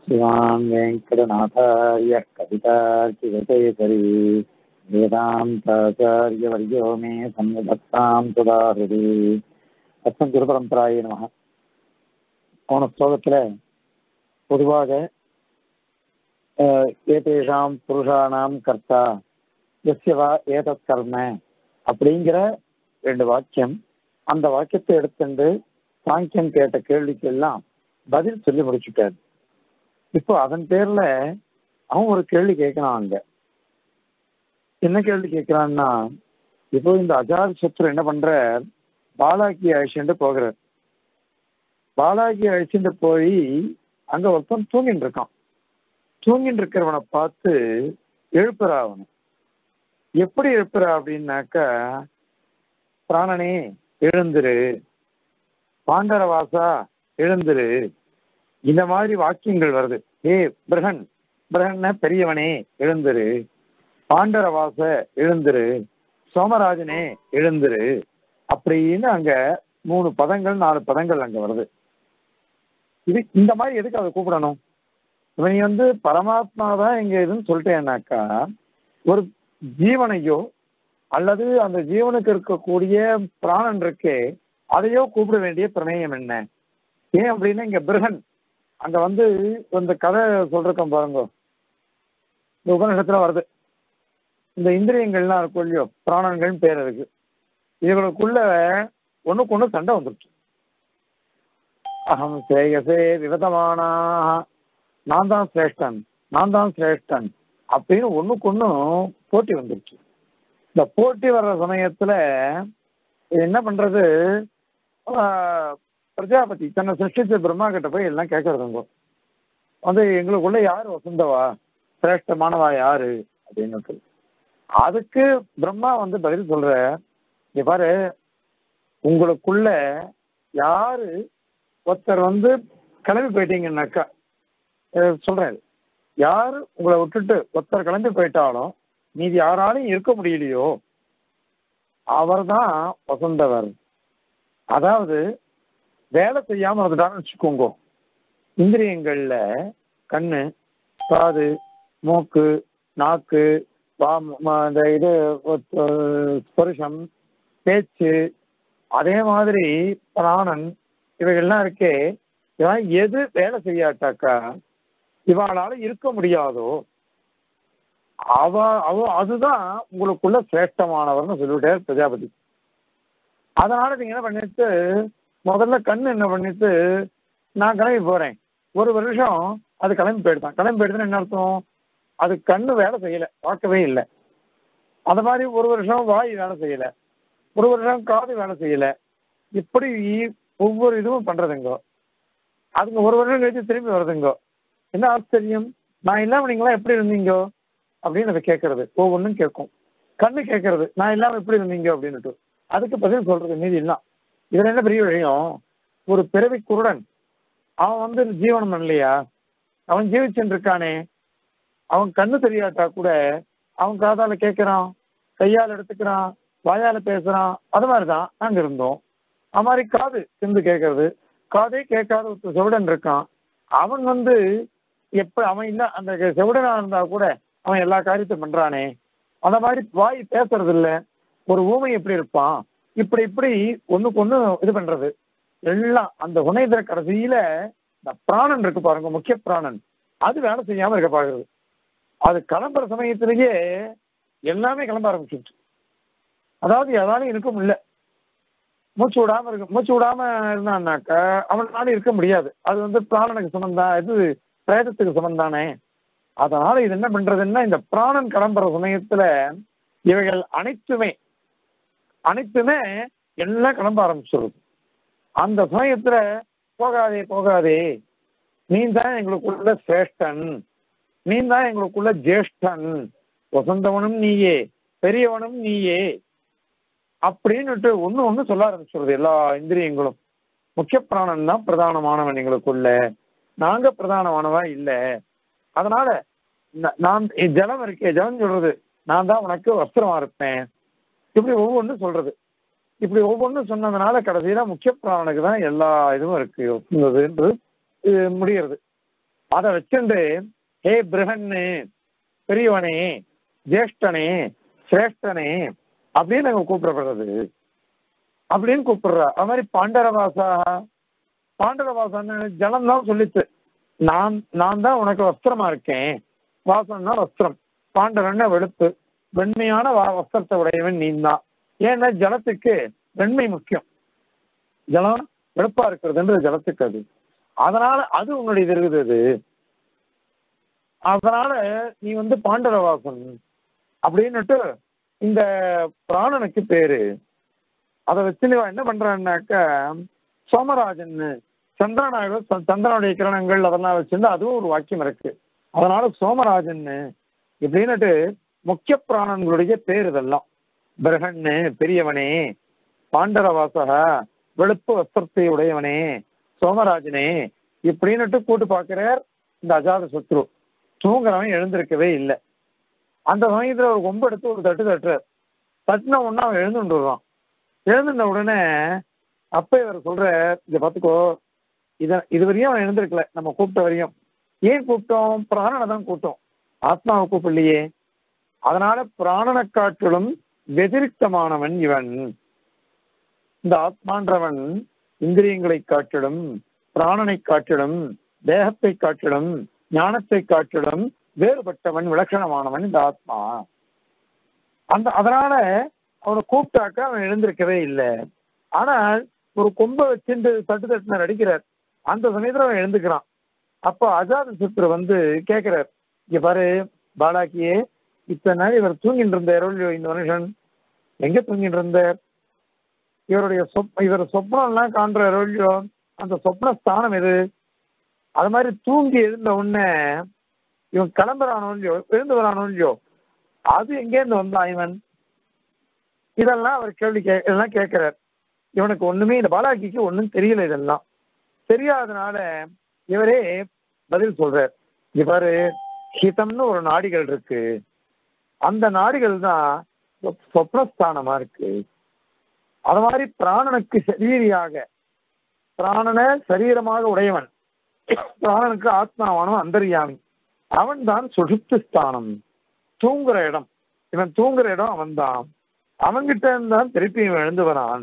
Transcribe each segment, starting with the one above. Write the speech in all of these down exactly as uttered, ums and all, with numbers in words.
श्रीमान् वेङ्कटनाथार्यः कवितार्किककेसरी वेदान्ताचार्यवर्यो मे सन्निधत्तां सदा हृदि அஸ்மத் குருபரம்பராயே நமः. போன ஸ்லோகத்தில் பொதுவாக ஏதேஷாம் புருஷானாம் கர்த்தா எஸ்யவா ஏதத் கர்ம அப்படிங்கிற ரெண்டு வாக்கியம், அந்த வாக்கியத்தை எடுத்துட்டு சாங்கியன் கேட்ட கேள்விக்கெல்லாம் பதில் சொல்லி முடிச்சுட்டார். இப்போ அதன் பேர்ல அவன் ஒரு கேள்வி கேட்கிறான். அங்க என்ன கேள்வி கேட்கிறான்னா, இப்போ இந்த அஜாத் சத்ரு என்ன பண்ற, பாலாக்கி அழிச்சுட்டு போகிறார். பாலாக்கி அழிச்சுட்டு போய் அங்க ஒருத்தன் தூங்கிட்டு இருக்கான். தூங்கிட்டு இருக்கிறவனை பார்த்து எழுப்புறா. அவனு எப்படி எழுப்புறா அப்படின்னாக்கா, பிராணனே எழுந்துரு, பாண்டரவாசா எழுந்துரு, இந்த மாதிரி வாக்கியங்கள் வருது. ஏ பிரகன், பிரகன்ன பெரியவனே எழுந்துரு, பாண்டரவாச எழுந்துரு, சோமராஜனே எழுந்துரு அப்படின்னு அங்க மூணு பதங்கள் நாலு பதங்கள் அங்க வருது. இது இந்த மாதிரி எதுக்கு அதை கூப்பிடணும்? இவன் வந்து பரமாத்மா தான் இங்க இதுன்னு சொல்லிட்டேன்னாக்கா, ஒரு ஜீவனையோ அல்லது அந்த ஜீவனுக்கு இருக்கக்கூடிய பிராணன் இருக்கே அதையோ கூப்பிட வேண்டிய பிரமேயம் என்ன? ஏன் அப்படின்னா, இங்க பிரகன் அங்க வந்து இந்த கதை சொல்றோம் பாருங்க, இந்த உபநிஷத்துல வருது. இந்த இந்திரியங்கள்லாம் இருக்கும் இல்லையோ, பிராணன்கள் பேர் இருக்கு. இவங்களுக்குள்ள ஒண்ணுக்கு ஒண்ணு சண்டை வந்துருச்சு. அகம் சேகசே விவதமானா, நான் தான் சிரேஷ்டன், நான் தான் சிரேஷ்டன் அப்படின்னு ஒண்ணுக்கு ஒண்ணும் போட்டி வந்துருச்சு. இந்த போட்டி வர்ற சமயத்துல என்ன பண்றது, பிரஜாபதி தன்னை சிருஷ்டிச்ச பிரம்மா கிட்ட போய் எல்லாம் கேட்கறதுங்க, வந்து எங்களுக்குள்ள யாரு வசந்தவா, சிரேஷ்டமானவா யாரு அப்படின்னு. அதுக்கு பிரம்மா வந்து பதில் சொல்ற, இங்க பாரு, உங்களுக்குள்ள யாரு ஒருத்தர் வந்து கிளம்பி போயிட்டீங்கன்னாக்கா, சொல்றேன், யாரு உங்களை விட்டுட்டு ஒருத்தர் கிளம்பி போயிட்டாலும் மீதி யாராலையும் இருக்க முடியலையோ அவர் தான் வசந்தவர். அதாவது வேலை செய்யாம இருந்துட்டான்னு வச்சுக்கோங்க, இந்திரியங்கள்ல கண்ணு, காது, மூக்கு, நாக்கு, இந்த இது ஸ்பர்ஷம், பேச்சு, அதே மாதிரி பிராணன், இவைகள்லாம் இருக்கே, இதெல்லாம் எது வேலை செய்யாட்டாக்கா இவாளால இருக்க முடியாதோ அவ அவ அதுதான் உங்களுக்குள்ள சிரேஷ்டமானவர்னு சொல்லிவிட்டார் பிரஜாபதி. அதனால நீங்க என்ன பண்ணிட்டு, முதல்ல கண்ணு என்ன பண்ணிட்டு, நான் கிளம்பி போறேன், ஒரு வருஷம் அது கிளம்பி போயிடுதான். கிளம்பி போயிடுதுன்னு என்ன அர்த்தம், அது கண்ணு வேலை செய்யல, பார்க்கவே இல்லை. அந்த மாதிரி ஒரு வருஷம் வாய் வேலை செய்யல, ஒரு வருஷம் காது வேலை செய்யல, இப்படி ஒவ்வொரு இதுவும் பண்றதுங்கோ. அதுங்க ஒரு வருஷம் கழிச்சு திரும்பி வருதுங்கோ. என்ன ஆச்சரியம், நான் இல்லாம நீங்களா எப்படி இருந்தீங்கோ அப்படின்னு அதை கேட்கறது. ஒவ்வொன்றும் கேட்கும். கண்ணு கேட்கறது, நான் இல்லாம எப்படி இருந்தீங்க அப்படின்னுட்டு. அதுக்கு பதில் சொல்றது மீதி எல்லாம். இதுல என்ன பெரிய விஷயம், ஒரு பிறவி குருடன் அவன் வந்து ஜீவனம் இல்லையா, அவன் ஜீவிச்சுட்டு இருக்கானே, அவன் கண்ணு தெரியாட்டா கூட அவன் காதால கேட்கிறான், கையால் எடுத்துக்கிறான், வாயால பேசுறான். அது மாதிரிதான் நாங்க இருந்தோம். அது மாதிரி காது சிந்து கேட்கறது, காதே கேட்காத ஒரு செவிடன் இருக்கான். அவன் வந்து எப்ப அவன் இல்ல, அந்த செவிடனா இருந்தா கூட அவன் எல்லா காரியத்தையும் பண்றானே. அந்த மாதிரி வாய் பேசுறது இல்லை. ஒரு ஊமை எப்படி இருப்பான், இப்படி இப்படி ஒண்ணுக்கு ஒண்ணு இது பண்றது எல்லாம். அந்த உணைதர கடைசியில இந்த பிராணன் இருக்கு பாருங்க, முக்கிய பிராணன், அது வேலை செய்யாம இருக்க பாக்குறது. அது கிளம்புற சமயத்திலேயே எல்லாமே கிளம்ப ஆரம்பிச்சுட்டு, அதாவது எதாலும் இருக்க முடியல, மூச்சு விடாம இருக்கு. மூச்சு விடாம இருந்தான்னாக்க அவனால இருக்க முடியாது. அது வந்து பிராணனுக்கு சமந்தான், இது பிரேதத்துக்கு சமந்தானே. அதனால இது என்ன பண்றதுன்னா, இந்த பிராணன் கிளம்புற சமயத்துல இவைகள் அனைத்துமே அனைத்துமே எல்லாம் கிளம்ப ஆரம்பிச்சிருது. அந்த சமயத்துல போகாதே போகாதே, நீ தான் எங்களுக்குள்ள சிரேஷ்டன், நீ தான் எங்களுக்குள்ள ஜேஷ்டன், வசந்தவனும் நீயே, பெரியவனும் நீயே அப்படின்னுட்டு ஒண்ணு ஒண்ணு சொல்ல ஆரம்பிச்சுடுறது. எல்லா இந்திரியங்களும் முக்கிய பிராணன் தான் பிரதானமானவன் எங்களுக்குள்ள, நாங்க பிரதானமானவா இல்லை. அதனால நான் ஜலம் இருக்கே, ஜலம் சொல்றது நான் தான் உனக்கு வஸ்திரமா இருப்பேன், இப்படி ஒவ்வொன்றும் சொல்றது. இப்படி ஒவ்வொன்றும் சொன்னதுனால கடைசியில முக்கிய பிராணனுக்கு தான் எல்லா இதுவும் இருக்கு என்று முடிகிறது. அதை வச்சுண்டு ஹே பிரகன்னு, பெரியவனே, ஜேஷ்டனே, சிரேஷ்டனே அப்படின்னு நாங்க கூப்பிடப்படுறது அப்படின்னு கூப்பிடுறா. அது மாதிரி பாண்டரவாசா, பாண்டரவாசான்னு ஜலம் தான் சொல்லிச்சு, நான் நான் தான் உனக்கு வஸ்திரமா இருக்கேன். வாசம்னா வஸ்திரம், பாண்டரன்னா வெளுப்பு, வெண்மையான வஸ்திரத்தை உடையவன் நீ தான். ஏன்னா ஜலத்துக்கு வெண்மை முக்கியம், ஜலம் வெளுப்பா இருக்கிறதுன்றது ஜலத்துக்கு அது. அதனால அது உன்னுடைய இது இருக்குது அது. அதனால நீ வந்து பாண்டரவாசன் அப்படின்னுட்டு இந்த பிராணனுக்கு பேரு. அதை வச்சு நீ என்ன பண்றான்னாக்க சோமராஜன், சந்திரனாக சந்திரனுடைய கிரணங்கள் அதெல்லாம் வச்சிருந்து அதுவும் ஒரு வாக்கியம் இருக்கு. அதனால சோமராஜன் இப்படின்னுட்டு முக்கிய பிராணன்களுடைய பேர் இதெல்லாம். பிரகன்னு பெரியவனே, பாண்டரவாசக வெளுப்பு வஸ்திரத்தை உடையவனே, சோமராஜனே இப்படின்னுட்டு கூட்டு பார்க்கிறார் இந்த அஜாத சத்ரு. தூங்குறவன் எழுந்திருக்கவே இல்லை. அந்த சமயத்துல ஒரு கொம்பு எடுத்து ஒரு தட்டு தட்டுறார். தட்டுன உடனே அவன் எழுந்துட்டு வருவான். எழுந்துட்ட உடனே அப்ப இவர் சொல்ற, இதை பார்த்துக்கோ, இத இது வரையும் அவன் எழுந்திருக்கல, நம்ம கூப்பிட்ட வரையும். ஏன் கூப்பிட்டோம்? பிராணனை தான் கூப்பிட்டோம், ஆத்மாவை கூப்பிடலையே. அதனால பிராணனை காட்டிலும் வெதிரிக்தமானவன் இவன். இந்த ஆத்மான்றவன் இந்திரியங்களை காட்டிலும், பிராணனை காட்டிலும், தேகத்தை காட்டிலும், ஞானத்தை காட்டிலும் வேறுபட்டவன், விலட்சணமானவன் இந்த ஆத்மா. அந்த அதனால அவனை கூப்பிட்டாக்க அவன் எழுந்திருக்கவே இல்லை. ஆனால் ஒரு கொம்பை வச்சுட்டு தட்டு தட்டுனர் அடிக்கிறார். அந்த சமயத்துல அவன் எழுந்துக்கிறான். அப்போ அஜாத சத்ரு வந்து கேட்கிறார், இங்க பாரு பாலாக்கியே, இத்தனை நாள் இவர் தூங்கிட்டு இருந்தார் இல்லையோ, இந்த மனுஷன் எங்க தூங்கிட்டு இருந்தார்? இவருடைய சொப் இவர் சொப்னம்லாம் காண்றாரோ இல்லையோ, அந்த சொப்ன ஸ்தானம் எது? அது மாதிரி தூங்கி எழுந்த உடனே இவன் கிளம்புறானோ இல்லையோ, எழுந்து வரானோ இல்லையோ, அது எங்கேருந்து வந்தான் இவன்? இதெல்லாம் அவர் கேள்வி கே இதெல்லாம் கேட்கிறார். இவனுக்கு ஒண்ணுமே, இந்த பாலாக்கிக்கு ஒன்றும் தெரியல. இதெல்லாம் தெரியாதனால இவரே பதில் சொல்றார். இங்க பாரு, ஹிதம்னு ஒரு நாடிகள் இருக்கு, அந்த நாடிகள் தான் சொப்னஸ்தானமா இருக்கு. அது மாதிரி பிராணனுக்கு சரீரியாக, பிராணனை சரீரமாக உடையவன், பிராணனுக்கு ஆத்மாவானவன் அந்தர்யாமி, அவன் தான் சுஷுப்தி ஸ்தானம், தூங்குற இடம். இவன் தூங்குற இடம் அவன் தான். அவன்கிட்ட இருந்தான் திருப்பி இவன் எழுந்து வரான்.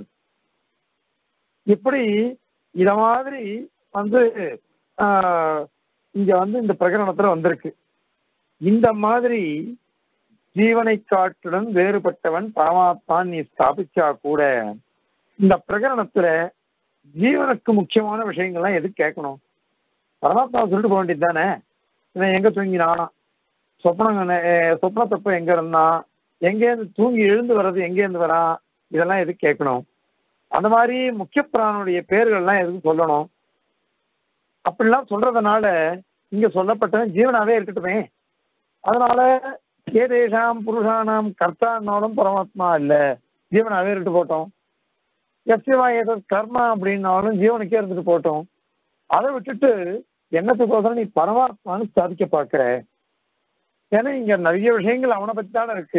இப்படி இத மாதிரி வந்து ஆஹ் இங்க வந்து இந்த பிரகரணத்துல வந்திருக்கு. இந்த மாதிரி ஜீவனை காட்டிலும் வேறுபட்டவன் பரமாத்மான் நீ ஸ்தாபிச்சா கூட இந்த பிரகரணத்துல ஜீவனுக்கு முக்கியமான விஷயங்கள்லாம் எதுக்கு கேட்கணும்? பரமாத்மா சொல்லிட்டு போக வேண்டியது தானே. இவன் எங்க தூங்கினான், சொப்னம் சொப்னத்தப்ப எங்க இருந்தான், எங்கேருந்து தூங்கி எழுந்து வர்றது எங்கேருந்து வரான், இதெல்லாம் எதுக்கு கேட்கணும்? அந்த மாதிரி முக்கிய பிராணுடைய பேர்கள்லாம் எதுக்கு சொல்லணும்? அப்படிலாம் சொல்றதுனால இங்க சொல்லப்பட்டவன் ஜீவனாவே இருக்கட்டுமே. அதனால ஏதேஷாம் புருஷானாம் கர்த்தானாலும் பரமாத்மா இல்ல, ஜீவனாவே இருந்துட்டு போட்டோம். எஸ்வா ஏதோ கர்மா அப்படின்னாலும் ஜீவனுக்கே இருந்துட்டு போட்டோம். அதை விட்டுட்டு என்னத்துக்கோசரம் நீ பரமாத்மான்னு சாதிக்க பார்க்கிற? ஏன்னா இங்க நிறைய விஷயங்கள் அவனை பத்தி தானே இருக்கு.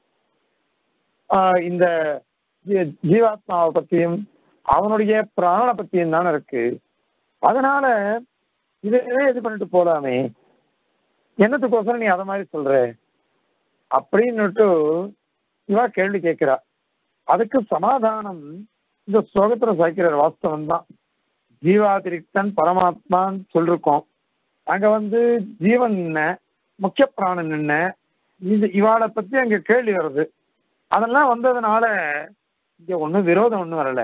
ஆஹ் இந்த ஜீவாத்மாவை பத்தியும் அவனுடைய பிராணனை பத்தியும் தானே இருக்கு. அதனால இதே இது பண்ணிட்டு போலாமே, என்னத்துக்கோசரம் நீ அதை மாதிரி சொல்ற அப்படின்னுட்டு இவா கேள்வி கேட்கிறா. அதுக்கு சமாதானம் இந்த ஸ்லோகத்துல சாய்க்கிறார். வாஸ்தவம் தான், ஜீவாதிரிக்தன் பரமாத்மான்னு சொல்லிருக்கோம். அங்க வந்து ஜீவன் என்ன, முக்கிய பிராணன் என்ன, இது இவாளை பத்தி அங்க கேள்வி வருது. அதெல்லாம் வந்ததுனால இங்க ஒண்ணும் விரோதம் ஒண்ணும் வரல,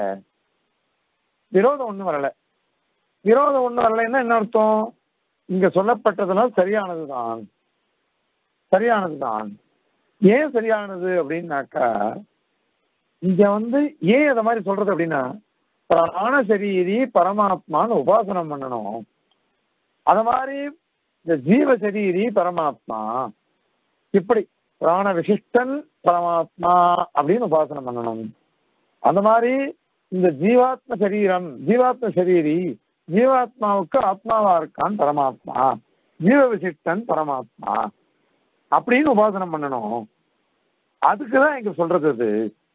விரோதம் ஒண்ணும் வரல. விரோதம் ஒண்ணும் வரலைன்னா என்ன அர்த்தம்? இங்க சொல்லப்பட்டதெல்லாம் சரியானதுதான், சரியானதுதான். ஏன் சரியானது அப்படின்னாக்கா, இங்க வந்து ஏன் அதை மாதிரி சொல்றது அப்படின்னா, பிராண சரீரி பரமாத்மான்னு உபாசனம் பண்ணணும். அத மாதிரி இந்த ஜீவ சரீரி பரமாத்மா, இப்படி பிராண விசிஷ்டன் பரமாத்மா அப்படின்னு உபாசனம் பண்ணணும். அந்த மாதிரி இந்த ஜீவாத்ம சரீரம், ஜீவாத்ம சரீரி, ஜீவாத்மாவுக்கு ஆத்மாவா இருக்கான் பரமாத்மா, ஜீவ விசிஷ்டன் பரமாத்மா அப்படின்னு உபாசனம் பண்ணணும். அதுக்குதான் இங்க சொல்றது. அது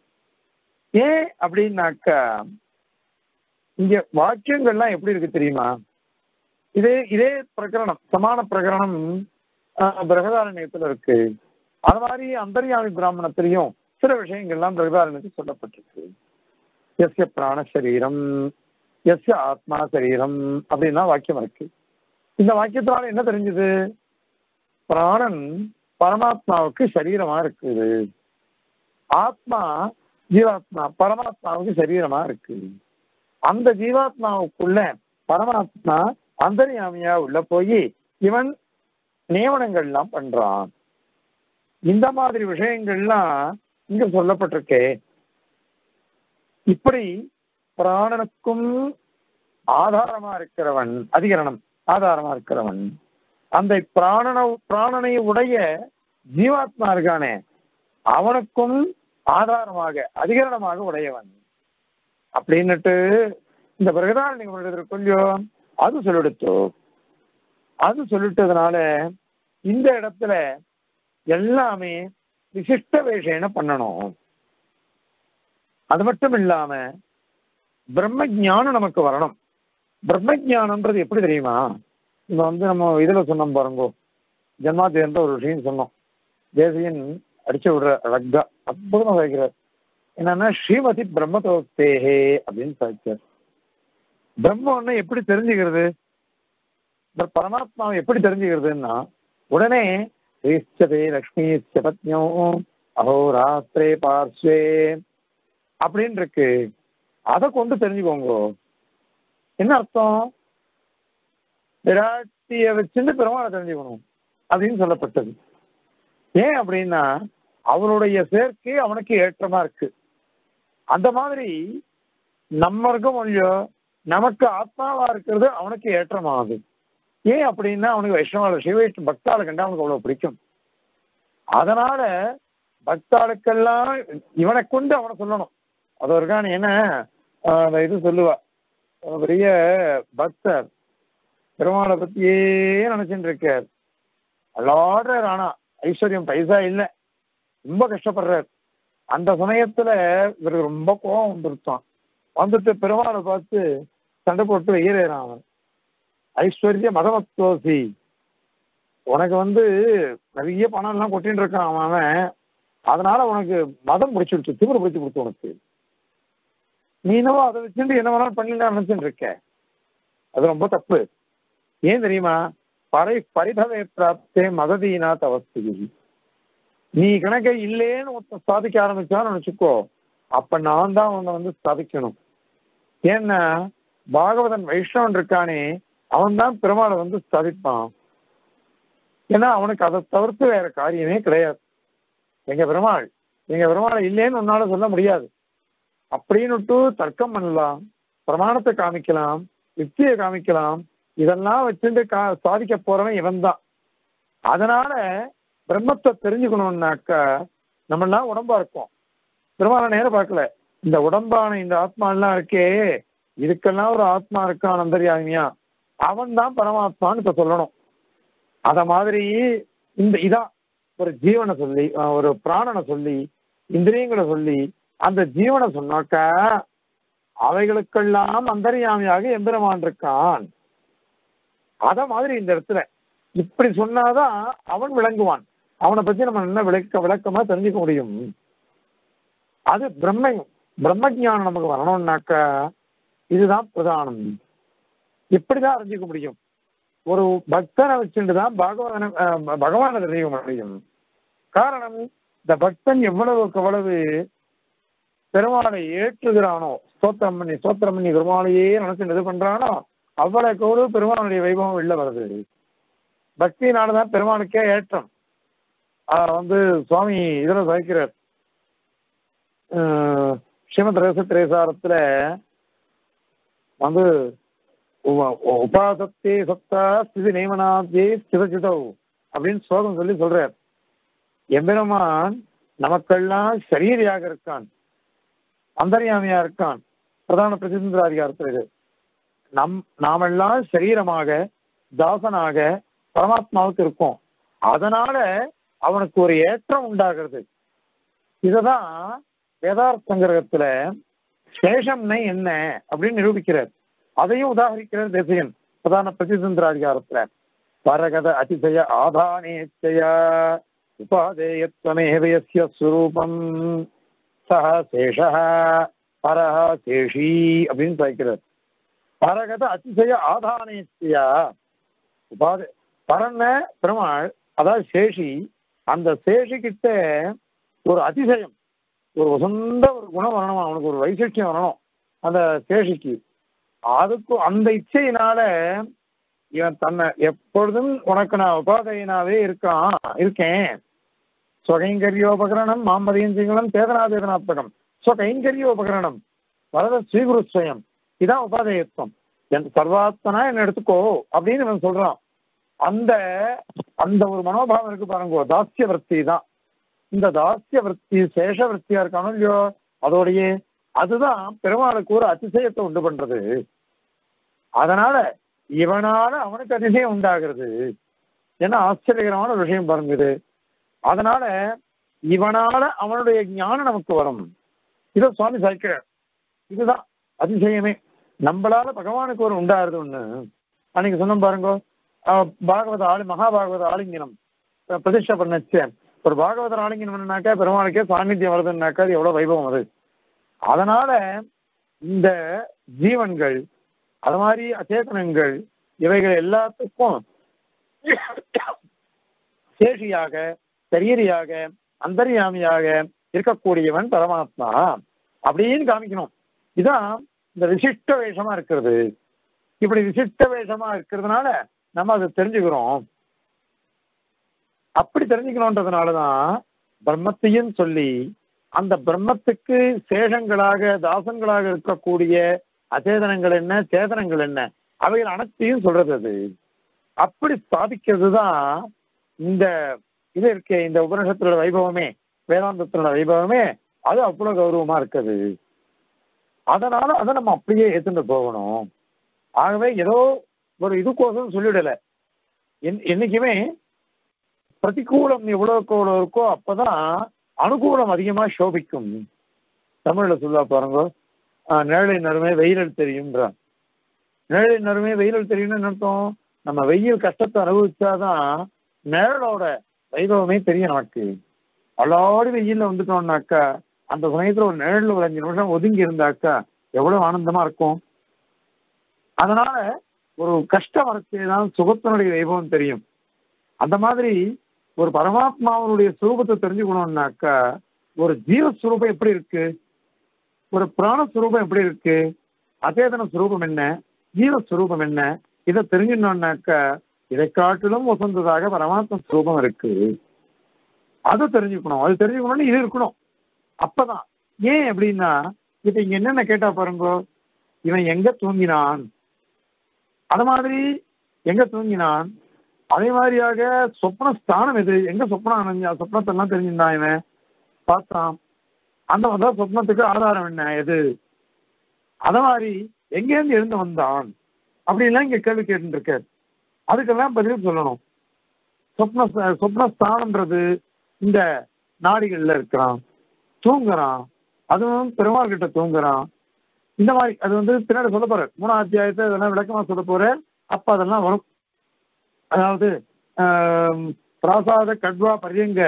ஏன் அப்படின்னாக்கா, இங்க வாக்கியங்கள்லாம் எப்படி இருக்கு தெரியுமா? இதே இதே பிரகரணம் சமான பிரகரணம் பிரகதாரண்யத்துல இருக்கு. அது மாதிரி அந்தர்யாமி பிராமணத்திலையும் சில விஷயங்கள்லாம் பிரகதாரண்யத்தில் சொல்லப்பட்டிருக்கு. எஸ்ய பிராண சரீரம் எஸ்ய ஆத்மா சரீரம் அப்படின்னா வாக்கியம் இருக்கு. இந்த வாக்கியத்தினால என்ன தெரிஞ்சது? பிராணன் பரமாத்மாவுக்கு சரீரமா இருக்குது, ஆத்மா ஜீவாத்மா பரமாத்மாவுக்கு சரீரமா இருக்கு. அந்த ஜீவாத்மாவுக்குள்ள பரமாத்மா அந்தர்யாமியா உள்ள போய் இவன் நியமனங்கள்லாம் பண்றான். இந்த மாதிரி விஷயங்கள்லாம் இங்க சொல்லப்பட்டிருக்கே. இப்படி பிராணனுக்கும் ஆதாரமா இருக்கிறவன், அதிகரணம் ஆதாரமா இருக்கிறவன், அந்த பிராணன பிராணனை உடைய ஜீவாத்மா இருக்கானே அவனுக்கும் ஆதாரமாக அதிகரணமாக உடையவன் அப்படின்னுட்டு இந்த பிரகதாரண்ய கொஞ்சம் அது சொல்லிடுத்தோ. அது சொல்லிட்டதுனால இந்த இடத்துல எல்லாமே விசிஷ்ட வேஷேன பண்ணணும். அது மட்டும் இல்லாம பிரம்ம ஞானம் நமக்கு வரணும். பிரம்ம ஞானம்ன்றது எப்படி தெரியுமா? இப்ப வந்து நம்ம இதுல சொன்னோம் பாருங்கோ, ஜன்மாத்தியன்ற ஒரு விஷயம் சொன்னோம். தேசியன் அடிச்சு விடுற ரக்தா அற்புதமா வைக்கிறார். என்னன்னா ஸ்ரீமதி பிரம்மதோக்தேஹே அப்படின்னு சாதிச்சார். பிரம்மன்னு எப்படி தெரிஞ்சுக்கிறது, பரமாத்மாவை எப்படி தெரிஞ்சுக்கிறதுன்னா உடனே லக்ஷ்மி பத்னியோ அஹோராத்திரே பார்ஸ்வே அப்படின்னு இருக்கு. அதை கொண்டு தெரிஞ்சுக்கோங்க. என்ன அர்த்தம்? விராட்டிய வச்சுட்டு பெருமாளை தெரிஞ்சுக்கணும் அப்படின்னு சொல்லப்பட்டது. ஏன் அப்படின்னா அவருடைய சேர்க்கை அவனுக்கு ஏற்றமா இருக்கு. அந்த மாதிரி நம்ம இருக்கும் இல்லையோ நமக்கு ஆத்மாவா இருக்கிறது அவனுக்கு ஏற்றமாகுது. ஏன் அப்படின்னா அவனுக்கு வைஷ்ணவால சிவ பக்தாளை கண்டா அவனுக்கு அவ்வளவு பிடிக்கும். அதனால பக்தாளுக்கெல்லாம் இவனை கொண்டு அவனை சொல்லணும். அது ஒருக்கான என்ன இது சொல்லுவா, பெரிய பக்தர் பெருமாளை பத்தியே நினைச்சுட்டு இருக்கார், எல்லாடுறார். ஆனா ஐஸ்வர்யம் பைசா இல்லை, ரொம்ப கஷ்டப்படுறார். அந்த சமயத்துல இவருக்கு ரொம்ப கோபம் வந்துருத்தான். வந்துட்டு பெருமாளை பார்த்து சண்டை போட்டு வெயிறான். அவன் ஐஸ்வர்ய மதமத்தோசி, உனக்கு வந்து நிறைய பணம் எல்லாம் கொட்டின்னு இருக்கான் அவன், அதனால உனக்கு மதம் பிடிச்சிடுச்சு, திமிர பிடிச்சி கொடுத்து உனக்கு. நீ என்னவோ அதை வச்சுட்டு என்ன வேணாலும் பண்ணிடலாம் நினைச்சுட்டு இருக்க. அது ரொம்ப தப்பு. ஏன் தெரியுமா? பறை பரிதவை பிராப்தே மததீனா தவஸ்தி. நீ கணக்கை இல்லேன்னு ஒருத்தன் சாதிக்க ஆரம்பிச்சான்னு நினைச்சுக்கோ, அப்ப நான் தான் உன்னை வந்து சாதிக்கணும். ஏன்னா பாகவதன் வைஷ்ணவன் இருக்கானே அவன் தான் பெருமாளை வந்து சாதிப்பான். ஏன்னா அவனுக்கு அதை தவிர்த்து வேற காரியமே கிடையாது. எங்க பெருமாள் எங்க பெருமாளை இல்லேன்னு உன்னால சொல்ல முடியாது அப்படின்னுட்டு தர்க்கம் பண்ணலாம், பிரமாணத்தை காமிக்கலாம், யுக்தியை காமிக்கலாம். இதெல்லாம் வச்சுட்டு கா சாதிக்க போறவன் இவன் தான். அதனால பிரம்மத்தை தெரிஞ்சுக்கணும்னாக்கா நம்மளாம் உடம்பா இருக்கோம், பெருமாளை நேரம் பார்க்கல. இந்த உடம்பான இந்த ஆத்மா எல்லாம் இருக்கே, இதுக்கெல்லாம் ஒரு ஆத்மா இருக்கான் அந்தர்யாமியா, அவன் தான் பரமாத்மான்னு இப்ப சொல்லணும். அத மாதிரி இந்த இதான் ஒரு ஜீவனை சொல்லி, ஒரு பிராணனை சொல்லி, இந்திரியங்களை சொல்லி, அந்த ஜீவனை சொன்னாக்கா அவைகளுக்கெல்லாம் அந்தர்யாமியாக எம்பெருமான் இருக்கான். அத மாதிரி இந்த இடத்துல இப்படி சொன்னாதான் அவன் விளங்குவான். அவனை பத்தி நம்ம என்ன விளக்க விளக்கமா தெரிஞ்சுக்க முடியும். அது பிரம்ம பிரம்ம ஞானம் நமக்கு வரணும்னாக்கா இதுதான் பிரதானம். இப்படிதான் அறிஞ்சிக்க முடியும். ஒரு பக்தனை வச்சுட்டுதான் பாகவதனை பகவானை தெரிஞ்சுக்க முடியும். காரணம், இந்த பக்தன் எவ்வளவுக்கு எவ்வளவு பெருமாளை ஏற்றுகிறானோ, ஸ்தோத்திரம் பண்ணி ஸ்தோத்திரம் பண்ணி பெருமாளையே நினைச்சு இது பண்றானோ, அவ்வளவுக்கு எவ்வளவு பெருமாளுடைய வைபவம் வெளில வருது. பக்தியினாலதான் பெருமாளுக்கே ஏற்றம். வந்து சுவாமி இதுல சாய்க்கிறார், ஸ்ரீமத் ரகசிய திரேசாரத்துல வந்து உபாசத்தே சத்தா ஸ்திதி நியமனாத்தே ஸ்திதசிதோ அப்படின்னு ஸ்லோகம் சொல்லி சொல்றார். எம்பெருமான் நமக்கெல்லாம் சரீரியாக இருக்கான், அந்தர்யாமியா இருக்கான். பிரதான பிரதிநிதிர அதிகாரத்தில் இது நம் நாமெல்லாம் சரீரமாக தாசனாக பரமாத்மாவுக்கு இருக்கோம். அதனால அவனுக்கு ஒரு ஏற்றம் உண்டாகிறது. இததான் வேதார்த்த சங்கிரகத்துல சேஷம்னை என்ன அப்படின்னு நிரூபிக்கிறார். அதையும் உதாகரிக்கிறார் தேசிகன் பிரதான பிரதிசந்திராதிகாரத்துல பரகத அதிசய ஆதானேச்சய உபாதேயத்வமேவயஸ்ய ஸ்வரூபம் சஹ சேஷஹ பரஹ சேஷி அப்படின்னு சொல்லிக்கிறார். பரகத அதிசய ஆதானேச்சய உபாதே பரன்ன பெருமாள், அதாவது சேஷி, அந்த சேஷி கிட்ட ஒரு அதிசயம், ஒரு உசந்த ஒரு குணம் வரணும், அவனுக்கு ஒரு வைசிஷ்டியம் வரணும் அந்த சேஷிக்கு. அதுக்கு அந்த இச்சையினால இவன் தன்னை எப்பொழுதும் உனக்கு நான் உபாதையினாவே இருக்கான் இருக்கேன். ஸ்வகைங்கரியோபகரணம் மாமதியஞ்சிங்களும் சேதனாதேதனாத்மகம் ஸ்வகைங்கரியோபகரணம் வரத ஸ்ரீகுருஸ்வயம், இதான் உபாதேயத்துவம். என் சர்வாத்மனா என்ன எடுத்துக்கோ அப்படின்னு இவன் சொல்றான். அந்த அந்த ஒரு மனோபாவம் இருக்கு பாருங்க, தாஸ்ய விற்பி தான். இந்த தாஸ்ய விற்பி சேஷ விற்பியா இருக்கானோ இல்லையோ, அதோடைய அதுதான் பெருமாளுக்கு ஒரு அதிசயத்தை உண்டு பண்றது. அதனால இவனால அவனுக்கு அதிசயம் உண்டாகிறது. ஏன்னா ஆச்சரியகரமான ஒரு விஷயம் பாருங்குது. அதனால இவனால அவனுடைய ஞானம் நமக்கு வரும். இதை சுவாமி சாய்க்கிறார். இதுதான் அதிசயமே. நம்மளால பகவானுக்கு ஒரு உண்டாகிறது ஒண்ணு. அன்னைக்கு சொன்ன பாருங்க, பாகவத ஆளி மகாபாகவத ஆலிங்கனம் பிரதிஷ்டை பண்ணச்சு, ஒரு பாகவதர் ஆலிங்கனம் பண்ணாக்கா பெருமாளுக்கே சாநித்தியம் வருதுன்னாக்கா அது எவ்வளவு வைபவம் அது. அதனால இந்த ஜீவன்கள், அது மாதிரி அச்சேதனங்கள், இவைகள் எல்லாத்துக்கும் சேஷியாக சரீரியாக அந்தர்யாமியாக இருக்கக்கூடியவன் பரமாத்மா அப்படின்னு காமிக்கணும். இதான் இந்த விசிஷ்ட வேஷமா இருக்கிறது. இப்படி விசிஷ்ட வேஷமா இருக்கிறதுனால நம்ம அதை தெரிஞ்சுக்கிறோம். அப்படி தெரிஞ்சுக்கணுன்றதுனாலதான் பிரம்மத்தையும் சொல்லி அந்த பிரம்மத்துக்கு சேஷங்களாக தாசங்களாக இருக்கக்கூடிய அச்சேதனங்கள் என்ன சேதனங்கள் என்ன அவைகள் அனைத்தையும் சொல்றது. அது அப்படி ஸ்தாபிக்கிறது தான் இந்த இது இருக்கே, இந்த உபநிஷத்தோட வைபவமே, வேதாந்தத்தோட வைபவமே. அது அவ்வளவு கௌரவமா இருக்குது. அதனால அதை நம்ம அப்படியே ஏத்துட்டு போகணும். ஆகவே ஏதோ ஒரு இதுக்கோசம் சொல்லிவிடல. என் என்னைக்குமே பிரதிகூலம் எவ்வளவுக்கு எவ்வளவு இருக்கோ அப்பதான் அனுகூலம் அதிகமா சோபிக்கும். தமிழ்ல சொல்ல பாருங்க, நிழலை நறுமை வெயிலல் தெரியும்ன்றான். நிழலை நறுமை வெயிலல் தெரியும்னு அர்த்தம், நம்ம வெயில் கஷ்டத்தை அனுபவிச்சாதான் நிழலோட வைபவமே தெரியும் நமக்கு. அல்லாடி வெயில்ல வந்துட்டோம்னாக்கா அந்த சமயத்துல ஒரு நிழல்ல ஒரு அஞ்சு நிமிஷம் ஒதுங்கி இருந்தாக்கா எவ்வளவு ஆனந்தமா இருக்கும். அதனால ஒரு கஷ்டம் வரச்சேதான் சுகத்தினுடைய வைபவம் தெரியும். அந்த மாதிரி ஒரு பரமாத்மாவனுடைய சுரூபத்தை தெரிஞ்சுக்கணும்னாக்கா ஒரு ஜீவஸ்வரூபம் எப்படி இருக்கு, ஒரு பிராணஸ்வரூபம் எப்படி இருக்கு, அச்சேதன சுரூபம் என்ன, ஜீவஸ்வரூபம் என்ன, இதை தெரிஞ்சுக்கணும்னாக்கா இதை காட்டிலும் உசந்ததாக பரமாத்ம ஸ்வரூபம் இருக்கு. அதை தெரிஞ்சுக்கணும். அது தெரிஞ்சுக்கணும்னு இது இருக்கணும். அப்பதான் ஏன் அப்படின்னா, இப்ப இங்க என்னென்ன கேட்டா பாருங்க, இவன் எங்க தூங்கினான், அது மாதிரி எங்க தூங்கினான், அதே மாதிரியாக சொப்ன ஸ்தானம் எது, எங்க சொப்னம் அணைஞ்சா சொப்னத்தெல்லாம் தெரிஞ்சுட்டான் இவன் பார்த்தான். அந்த மாதிரி சொப்னத்துக்கு ஆதாரம் என்ன எது, அத மாதிரி எங்கேருந்து எழுந்து வந்தான் அப்படின்லாம் இங்க கேள்வி கேட்டு இருக்காரு. அதுக்கெல்லாம் பதில் சொல்லணும். சொப்ன சொப்னஸ்தானன்றது இந்த நாடிகள்ல இருக்கிறான், தூங்குறான், அதுவும் பெருமாள் கிட்ட தூங்குறான். இந்த மாதிரி அது வந்து பின்னாடி சொல்ல போற மூணாம் அத்தியாயத்தை இதெல்லாம் விளக்கமா சொல்ல போற. அப்ப அதெல்லாம் வரும். அதாவது பிராசாத கட்வா பரியங்க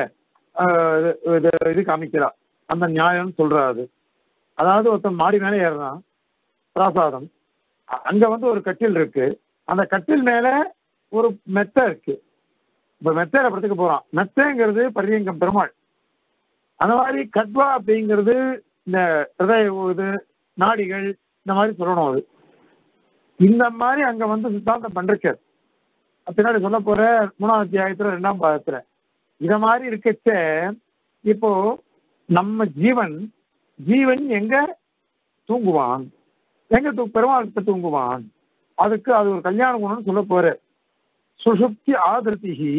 இது காமிக்கிறா அந்த நியாயம் சொல்றாரு. அதாவது ஒருத்தன் மாடி மேலே ஏறுறான், பிராசாதம், அங்க வந்து ஒரு கட்டில் இருக்கு, அந்த கட்டில் மேல ஒரு மெத்தை இருக்கு. இப்ப மெத்தையில படுத்துக்க போறான். மெத்தைங்கிறது பரியங்கம் பெருமாள். அந்த மாதிரி கட்வா அப்படிங்கிறது இந்த ஹிருதய இது நாடிகள் இந்த மாதிரி சொல்லணும். அது இந்த மாதிரி அங்க வந்து சித்தாந்தம் பண்றார். பின்னாடி சொல்ல போற மூணாம் அத்தியாயத்துல ரெண்டாம் பாகத்துல இத மாதிரி இருக்கச்ச இப்போ நம்ம ஜீவன் ஜீவன் எங்க தூங்குவான், எங்க தூ பெருமாள்கிட்ட தூங்குவான். அதுக்கு அது ஒரு கல்யாண குணம்னு சொல்ல போற. சுசுப்தி ஆதிருத்திகி,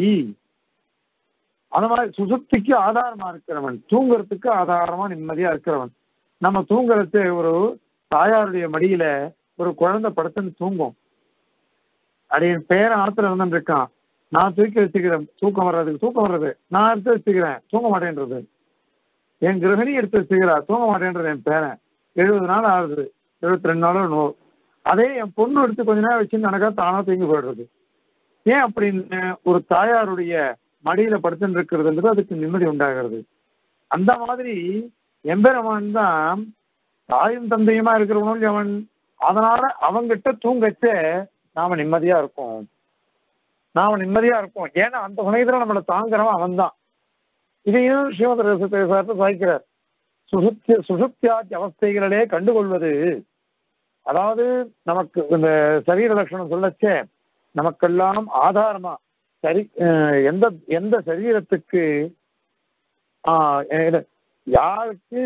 அந்த மாதிரி சுசுப்திக்கு ஆதாரமா இருக்கிறவன், தூங்குறதுக்கு ஆதாரமா நிம்மதியா இருக்கிறவன். நம்ம தூங்குறது ஒரு தாயாருடைய மடியில ஒரு குழந்தை படுத்துன்னு தூங்கும். அது என் பேரன் ஆத்துல வந்து இருக்கான், நான் தூக்கி வச்சுக்கிறேன் தூக்கம் வர்றதுக்கு, தூக்கம் வர்றது நான் எடுத்து வச்சுக்கிறேன் தூங்க மாட்டேன்றது. என் கிரகணி எடுத்து வச்சுக்கிறா தூங்க மாட்டேன்றது என் பேரன். எழுபது நாள் ஆகுது, எழுபத்தி ரெண்டு நாளும் நோ அதே என் பொண்ணு எடுத்து கொஞ்ச நேரம் வச்சு நடக்கா தானா தூங்கி போயிடுறது. ஏன் அப்படின்னு ஒரு தாயாருடைய மடியில படுத்துட்டு இருக்கிறதுன்றது அதுக்கு நிம்மதி உண்டாகிறது. அந்த மாதிரி எம்பெருமான் தான் தாயும் தந்தையுமா இருக்கிறவனும் அவன். அதனால அவங்கிட்ட தூங்கச்ச நாம நிம்மதியா இருப்போம், நாம நிம்மதியா இருப்போம். ஏன்னா அந்த சமயத்துல நம்மளை தாங்குறவன் அவன் தான். இதையும் ஸ்ரீமத் சாய்க்கிறார். சுசுப்தி சுசுப்தியாதி அவஸ்தைகளிலே கண்டுகொள்வது, அதாவது நமக்கு இந்த சரீர லட்சணம் சொல்லச்சே நமக்கெல்லாம் ஆதாரமா சரி எந்த எந்த சரீரத்துக்கு ஆஹ் யாருக்கு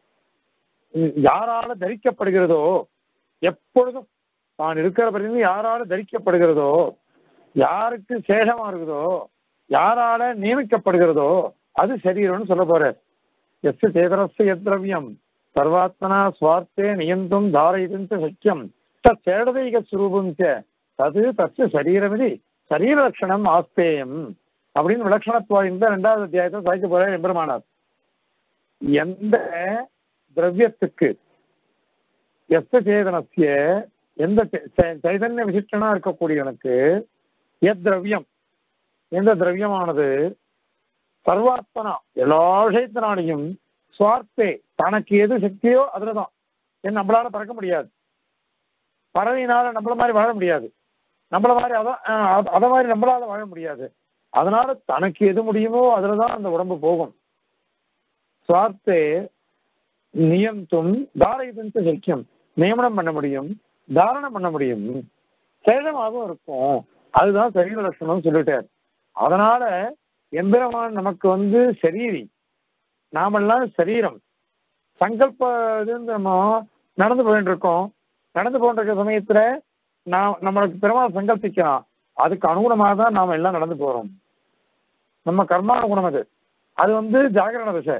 யாரால தரிக்கப்படுகிறதோ, எப்பொழுதும் தான் இருக்கிற பிறகு யாரால தரிக்கப்படுகிறதோ, யாருக்கு சேஷமா இருக்குதோ, யாரால நியமிக்கப்படுகிறதோ அது சரீரம்னு சொல்ல போற. எஸ் சேதரஸ்ய திரவியம் சர்வாத்மனா சுவார்த்தே நியந்தும் தாரயிதும் சக்கியம் சேடதைக சுரூபம் தது தத்து சரீரமிதி சரீர லட்சணம் ஆஸ்தேயம் அப்படின்னு விலட்சணத்துவா இந்த ரெண்டாவது அத்தியாயத்தை சாய்க்க போற எம்பெருமானார். எந்த திரவியத்துக்கு எஸ் சேதனசிய எந்த சைதன்ய விசிஷ்டனா இருக்கக்கூடியவனுக்கு எத் திரவியம் எந்த திரவியமானது சர்வாத்மனா எல்லா விஷயத்தினாலையும் சுவார்த்தே தனக்கு எது சக்தியோ அதுலதான். ஏன் நம்மளால பறக்க முடியாது, பறவையினால நம்மள மாதிரி வாழ முடியாது, நம்மள மாதிரி அதான் அத மாதிரி நம்மளால வாழ முடியாது. அதனால தனக்கு எது முடியுமோ அதுலதான் அந்த உடம்பு போகும். சுவார்த்தே நியந்தும் தாரயிதும் சக்கியம், நியமனம் பண்ண முடியும், தாரணம் பண்ண முடியும், சேதமாகவும் இருக்கும். அதுதான் சரீர லட்சணம் சொல்லிட்டார். அதனால எம்பெருமான் நமக்கு வந்து சரீரி, நாமெல்லாம் சரீரம். சங்கல்ப இது நம்ம நடந்து போயிட்டு இருக்கோம். நடந்து போன்ற சமயத்துல நான் நம்மளுக்கு பெருமாள் சங்கல்பிக்கலாம், அதுக்கு அனுகுணமாக தான் நாம எல்லாம் நடந்து போறோம். நம்ம கர்மானுகுணம் அது. அது வந்து ஜாகரண திசை.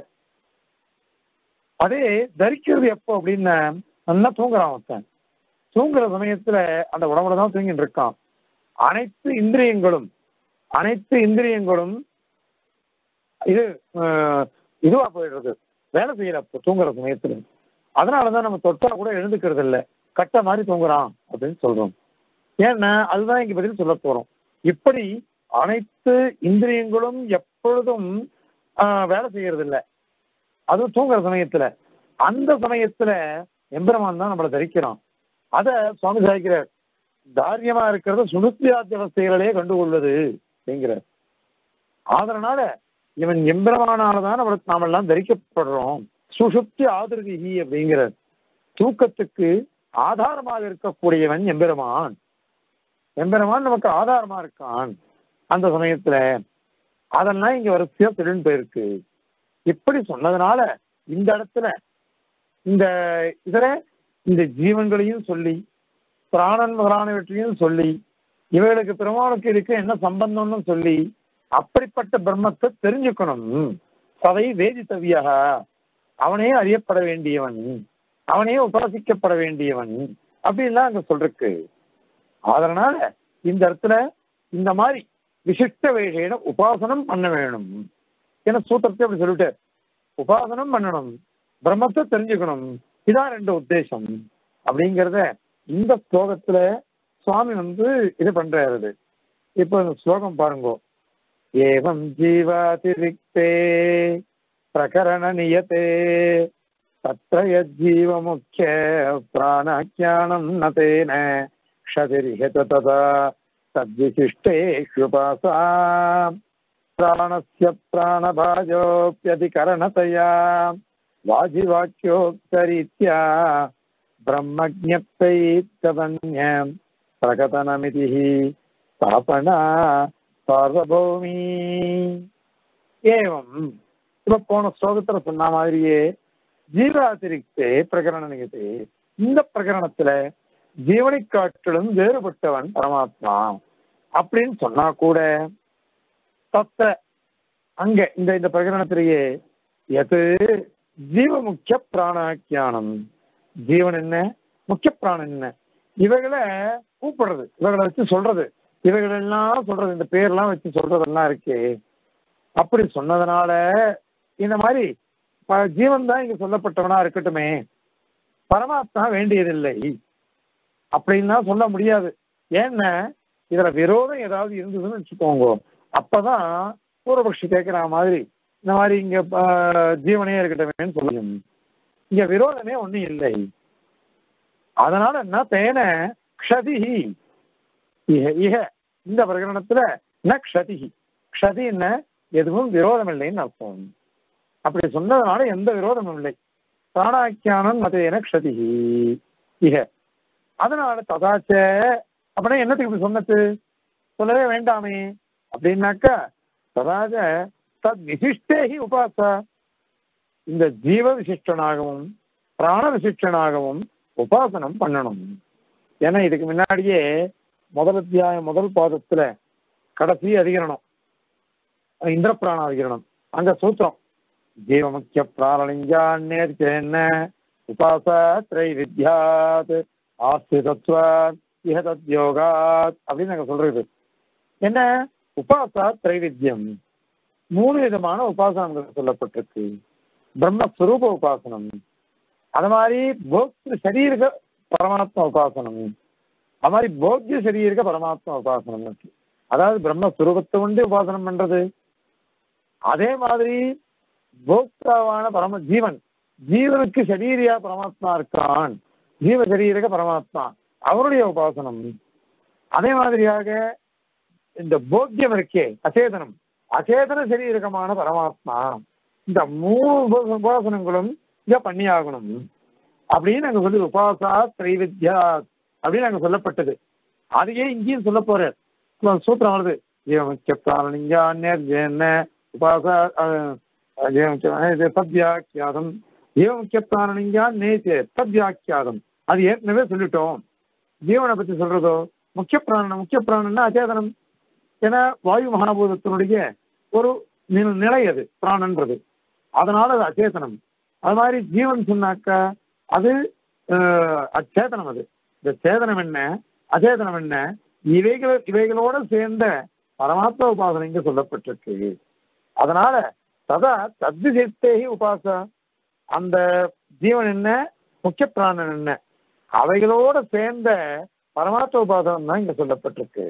அதே தரிக்கிறது எப்போ அப்படின்னா நல்லா தூங்குறான் ஒருத்தன். தூங்குற சமயத்துல அந்த உடம்புல தான் தூங்கிட்டு இருக்கான். அனைத்து இந்திரியங்களும் அனைத்து இந்திரியங்களும் இது இதுவா போயிடுறது, வேலை செய்யறப்போ தூங்குற சமயத்துல. அதனாலதான் நம்ம தொட்டா கூட எழுந்துக்கிறது இல்லை, கட்ட மாதிரி தூங்குறான் அப்படின்னு சொல்றோம். ஏன்னா அதுதான் இங்க பதில் சொல்ல போறோம். இப்படி அனைத்து இந்திரியங்களும் எப்பொழுதும் ஆஹ் வேலை செய்யறது இல்லை, அதுவும் தூங்குற சமயத்துல. அந்த சமயத்துல எம்பெருமான் தான் நம்மளை தரிக்கிறான். அத சுவாமி சாய்க்கிறார். தாரியமா இருக்கிறத சுனுத்தியாத்திய அவஸ்தைகளே கண்டுகொள்வது அப்படிங்கிறார். அதனால இவன் எம்பெருமானாலதான் நம்மளுக்கு நாமெல்லாம் தரிக்கப்படுறோம். சுசுப்தி ஆதிருதி அப்படிங்கிறார். தூக்கத்துக்கு ஆதாரமாக இருக்கக்கூடியவன் எம்பெருமான். எம்பெருமான் நமக்கு ஆதாரமா இருக்கான் அந்த சமயத்துல. அதெல்லாம் இங்க வரிசையா திருடன் போயிருக்கு. இப்படி சொன்னதுனால இந்த இடத்துல இந்த இதர இந்த ஜீவன்களையும் சொல்லி பிராணன் முதலானவற்றையும் சொல்லி இவைகளுக்கு பெருமாளுக்கு இருக்க என்ன சம்பந்தம்னு சொல்லி அப்படிப்பட்ட பிரம்மத்தை தெரிஞ்சுக்கணும். சதை வேதித்தவியாக, அவனே அறியப்பட வேண்டியவன், அவனே உபாசிக்கப்பட வேண்டியவன் அப்படின்லாம் அங்க சொல்றக்கு. அதனால இந்த இடத்துல இந்த மாதிரி விசிஷ்ட வேகையில உபாசனம் பண்ண வேணும். ஏன்னா சூத்திரத்தை அப்படி சொல்லிட்டு உபாசனம் பண்ணணும், பிரம்மத்தை தெரிஞ்சுக்கணும். இதான் ரெண்டு உத்தேசம் அப்படிங்கிறத இந்த ஸ்லோகத்துல சுவாமி வந்து இது பண்றாரு. இப்ப இந்த ஸ்லோகம் பாருங்க. ஏவம் ஜீவாதிரிக்தே பிரகரண நியதே தத்ர யஜ்ஜீவ முக்கிய பிராணாக்யானம் நதேன க்ஷதிரிஹத ததா தத்விசிஷ்டேஷ்யுபாசா பிராணஸ்ய பிராணபாஜோப்யதிகரணதயா வாஜிவாக்யோக்தரீத்யா பிரம்மஜ்ஞப்தைத்தவன்யம் பிரகதனமிதி ஸ்தாபனா சார்வபௌமி. ஏவம் இப்ப போன ஸ்லோகத்துல சொன்ன மாதிரியே ஜீவாதிரிக்தே பிரகரண நிகழ்ச்சி. இந்த பிரகரணத்துல ஜீவனை காட்டிலும் வேறுபட்டவன் பரமாத்மா அப்படின்னு சொன்னா கூட தத்த அங்க இந்த இந்த பிரகரணத்திலேயே எது ஜீவ முக்கிய பிராணாக்கியானம், ஜீவன் என்ன முக்கிய பிராணம் என்ன, இவைகளை கூப்பிடுறது, இவைகளை வச்சு சொல்றது, இவைகளெல்லாம் சொல்றது, இந்த பேர்லாம் வச்சு சொல்றதெல்லாம் இருக்கு. அப்படி சொன்னதுனால இந்த மாதிரி ஜீவன் தான் இங்க சொல்லப்பட்டவனா இருக்கட்டுமே, பரமாத்மா வேண்டியதில்லை அப்படின்னா சொல்ல முடியாது. ஏன்னா இதுல விரோதம் ஏதாவது இருந்ததுன்னு வச்சுக்கோங்க, அப்பதான் பூர்வபக்ஷி கேட்கிற மாதிரி இந்த மாதிரி இங்க ஜீவனே இருக்கட்டும் சொல்லுங்க. இங்க விரோதமே ஒண்ணும் இல்லை. அதனால என்ன தேன க்ஷதி இஹ இஹ இந்த பிரகரணத்துல ந க்ஷதி, க்ஷதி என்ன எதுவும் விரோதம் இல்லைன்னு அர்த்தம். அப்படி சொன்னதுனால எந்த விரோதமும் இல்லை. பிராணாக்கியானம் மதேன க்ஷதி இஹ. அதனால ததாச்ச அப்படின்னா என்னத்துக்கு இப்படி சொன்னது சொல்லவே வேண்டாமே அப்படின்னாக்கா ததாச்ச தத் விசிஷ்டேஹி உபாசா, இந்த ஜீவ விசிஷ்டனாகவும் பிராண விசிஷ்டனாகவும் உபாசனம் பண்ணணும். ஏன்னா இதுக்கு முன்னாடியே முதல் அத்தியாயம் முதல் பாதத்துல கடைசி அதிகரணம் இந்திர பிராண அதிகரணம், அங்க சூத்திரம் ஜீவ முக்கிய பிராணலிங்கான்யேன உபாசா திரை வித்யாத் ஆஸ்திதத்வாத் இஹ தத்யோகாத் அப்படின்னு நாங்க சொல்றது என்ன, உபாசா திரைவித்யம், மூணு விதமான உபாசனங்கள் சொல்லப்பட்டிருக்கு. பிரம்மஸ்வரூப உபாசனம், அது மாதிரி போக்திரு சரீரக பரமாத்மா உபாசனம், அது மாதிரி போக்கிய சரீரக பரமாத்மா உபாசனம் இருக்கு. அதாவது பிரம்மஸ்வரூபத்தை கொண்டு உபாசனம் பண்றது, அதே மாதிரி போக்தாவான பரம ஜீவன், ஜீவனுக்கு சரீரியா பரமாத்மா இருக்கான், ஜீவ சரீரக பரமாத்மா அவருடைய உபாசனம். அதே மாதிரியாக இந்த போக்கியம் இருக்கே அச்சேதனம், அச்சேதன சரீரகமான பரமாத்மா, இந்த மூணு உபாசனங்களும் இங்க பண்ணி ஆகணும் அப்படின்னு நாங்க சொல்லி உபாசா திரைவித்யா அப்படின்னு நாங்க சொல்லப்பட்டது. அதையே இங்கேயும் சொல்ல போற சூத்திரம் வருது. உபாசா தத்யாக்கியாதம் ஜீவமுக்கிய பிராணலிங்கா நேச்சே தத்யாக்கியாதம், அது ஏற்கனவே சொல்லிட்டோம். ஜீவனை பத்தி சொல்றதோ முக்கிய பிராணம், முக்கிய பிராணம்னா அச்சேதனம். ஏன்னா வாயு மகாபூதத்தினுடைய ஒரு நிலை அது பிராணன்றது, அதனால அது அச்சேதனம். அது மாதிரி ஜீவன் சொன்னாக்கா அது அச்சேதனம். அது இந்த சேதனம் என்ன அச்சேதனம் என்ன இவைகள் இவைகளோட சேர்ந்த பரமாத்மா உபாசனை இங்க சொல்லப்பட்டிருக்கு. அதனால சதா தத்விசேஷேஹி உபாசா, அந்த ஜீவன் என்ன முக்கிய பிராணன் என்ன அவைகளோட சேர்ந்த பரமாத்ம உபாசனம் தான் இங்க சொல்லப்பட்டிருக்கு.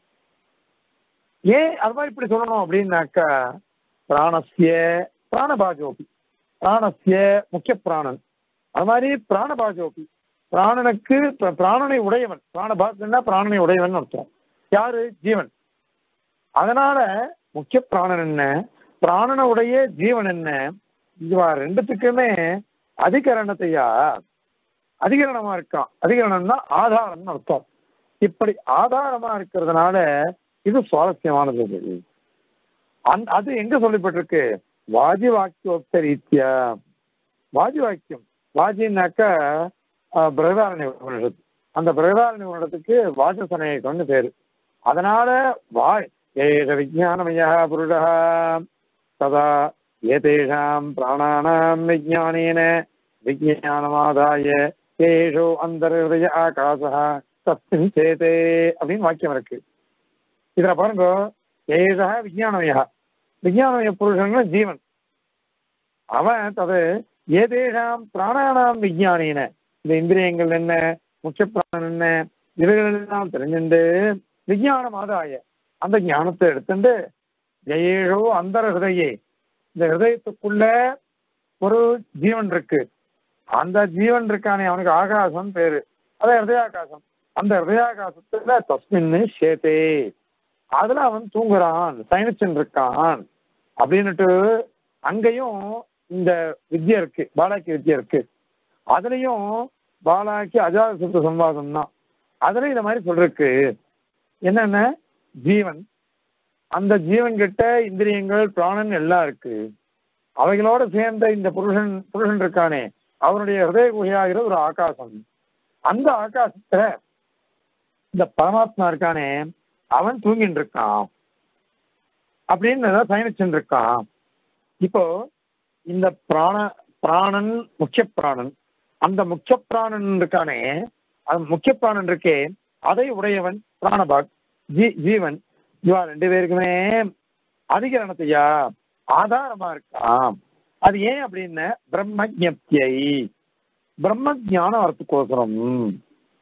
ஏன் அது மாதிரி இப்படி சொல்லணும் அப்படின்னாக்கா பிராணஸ்ய பிராணபாஜோபி, பிராணஸ்ய முக்கிய பிராணன், அது மாதிரி பிராணபாஜோபி பிராணனுக்கு பிராணனை உடையவன், பிராணபாஜன்னா பிராணனை உடையவன் அர்த்தம். யாரு ஜீவன். அதனால முக்கிய பிராணன் என்ன பிராணனை உடைய ஜீவன் என்ன, இதுவா ரெண்டுத்துக்குமே அதிகரணத்தையா அதிகரணமா இருக்கான். அதிகரணம்னா ஆதாரம்னு அர்த்தம். இப்படி ஆதாரமா இருக்கிறதுனால இது சுவாரஸ்யமானது. அந் அது எங்க சொல்லப்பட்டிருக்கு வாஜி வாக்கியோக்த ரீத்தியா. வாஜி வாக்கியம் வாஜின்னாக்கா பிரகதாரண்ய உபனிஷத்து, அந்த பிரகதாரண்ய உபனிஷத்துக்கு வாசசனேகம்னு பேரு. அதனால வா ஏஷ விஜானமய புருஷ ததா ஏதேஷாம் பிராணானாம் விஜானேன விஜானமாதாய ஏஷோ அந்தர்ஹய ஆகாசः தஸ்மின் சேதே அப்படின்னு வாக்கியம் இருக்கு. இதுல பாருங்க ஏஷா விஜானமய, விஜானமய புருஷன் ஜீவன், அவன் தது ஏதேஷாம் பிராணானாம் விஜானேன, இந்த இந்திரியங்கள் என்ன முக்கிய பிராணன் என்ன இவைகள் எல்லாம் தெரிஞ்சுண்டு விஜயானம் ஆதாய அந்த ஞானத்தை எடுத்துட்டு ஜெயேஷோ அந்தர ஹிருதயே, இந்த ஹிருதயத்துக்குள்ள ஒரு ஜீவன் இருக்கு, அந்த ஜீவன் இருக்கானே அவனுக்கு ஆகாசம் பேரு, அதான் ஹிருதயாகாசம். அந்த ஹிருதயாகாசத்துல தஸ்மின்னு சேத்தே, அதுல அவன் தூங்குறான் சயனிச்சன் இருக்கான் அப்படின்னுட்டு அங்கேயும் இந்த வித்யா இருக்கு, பாலாக்கி வித்யா இருக்கு. அதுலயும் பாலாக்கி அஜாத சுத்த சம்வாதம் தான், அதுல இந்த மாதிரி சொல்றதுக்கு என்னென்ன ஜீவன், அந்த ஜீவன் கிட்ட இந்திரியங்கள் பிராணன் எல்லாம் இருக்கு, அவைகளோட சேர்ந்த இந்த புருஷன் புருஷன் இருக்கானே அவனுடைய ஹிருதய குகையாகிற ஒரு ஆகாசம், அந்த ஆகாசத்துல இந்த பரமாத்மா இருக்கானே அவன் தூங்கிட்டு இருக்கான் அப்படின்னு பயணிச்சுட்டு இருக்கான். இப்போ இந்த பிராண பிராணன் முக்கிய பிராணன், அந்த முக்கிய பிராணன் இருக்கானே அந்த முக்கிய பிராணன் இருக்கே அதை உடையவன் பிராணபாக் ஜீ ஜீவன், இவா ரெண்டு பேருக்குமே அதிகரணத்தையா ஆதாரமா இருக்கான். அது ஏன் அப்படின்னு பிரம்ம ஜப்தியை, பிரம்ம ஜானம் வரத்துக்கோசரம்.